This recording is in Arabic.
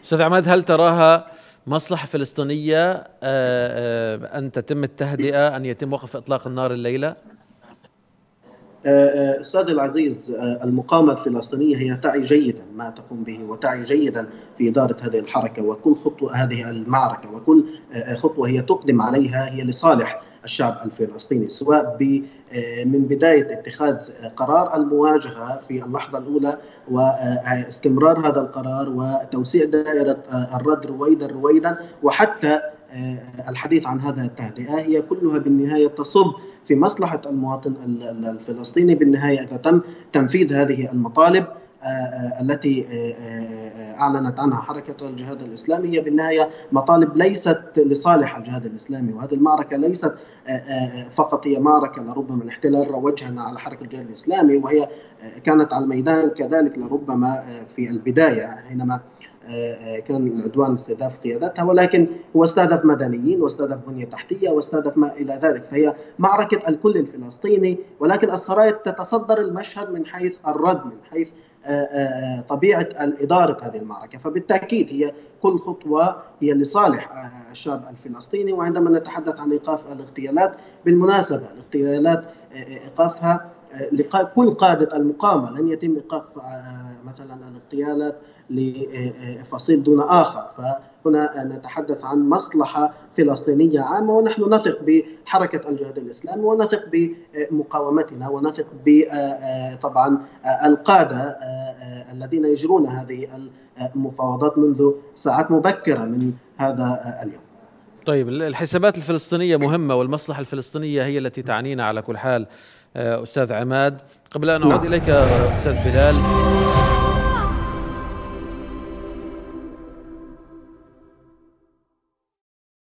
أستاذ عماد، هل تراها مصلحة فلسطينية أن تتم التهدئة، أن يتم وقف إطلاق النار الليلة؟ أستاذ العزيز، المقاومة الفلسطينية هي تعي جيدا ما تقوم به، وتعي جيدا في إدارة هذه الحركة، وكل خطوة هذه المعركة وكل خطوة هي تقدم عليها هي لصالح الشعب الفلسطيني، سواء من بداية اتخاذ قرار المواجهة في اللحظة الأولى واستمرار هذا القرار وتوسيع دائرة الرد رويدا رويدا، وحتى الحديث عن هذا التهدئة هي كلها بالنهاية تصب في مصلحة المواطن الفلسطيني. بالنهاية إذا تم تنفيذ هذه المطالب التي أعلنت عنها حركة الجهاد الإسلامي، هي بالنهاية مطالب ليست لصالح الجهاد الإسلامي، وهذه المعركة ليست فقط هي معركة لربما الاحتلال روجها على حركة الجهاد الإسلامي، وهي كانت على الميدان كذلك لربما في البداية حينما كان العدوان استهداف قيادتها، ولكن هو استهدف مدنيين واستهدف بنية تحتية واستهدف ما إلى ذلك، فهي معركة الكل الفلسطيني، ولكن السرايا تتصدر المشهد من حيث الرد، من حيث طبيعة إدارة هذه المعركة. فبالتأكيد هي كل خطوة هي لصالح الشعب الفلسطيني. وعندما نتحدث عن إيقاف الاغتيالات، بالمناسبة الاغتيالات إيقافها لكل قادة المقاومة، لن يتم إيقاف مثلا الاغتيالات لفصيل دون آخر، فهنا نتحدث عن مصلحة فلسطينية عامة، ونحن نثق بحركة الجهاد الإسلامي ونثق بمقاومتنا ونثق طبعا القادة الذين يجرون هذه المفاوضات منذ ساعات مبكرة من هذا اليوم. طيب، الحسابات الفلسطينية مهمة والمصلحة الفلسطينية هي التي تعنينا على كل حال. أستاذ عماد، قبل أن أعود إليك أستاذ بلال،